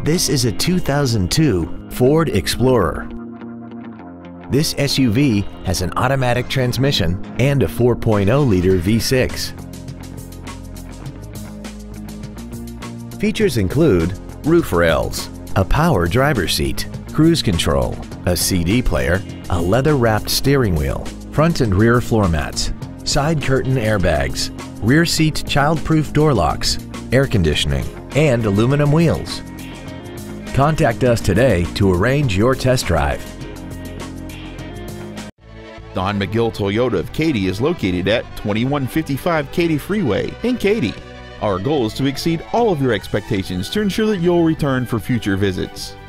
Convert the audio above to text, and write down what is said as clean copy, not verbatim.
This is a 2002 Ford Explorer. This SUV has an automatic transmission and a 4.0-liter V6. Features include roof rails, a power driver's seat, cruise control, a CD player, a leather-wrapped steering wheel, front and rear floor mats, side curtain airbags, rear seat child-proof door locks, air conditioning, and aluminum wheels. Contact us today to arrange your test drive. Don McGill Toyota of Katy is located at 2155 Katy Freeway in Katy. Our goal is to exceed all of your expectations to ensure that you'll return for future visits.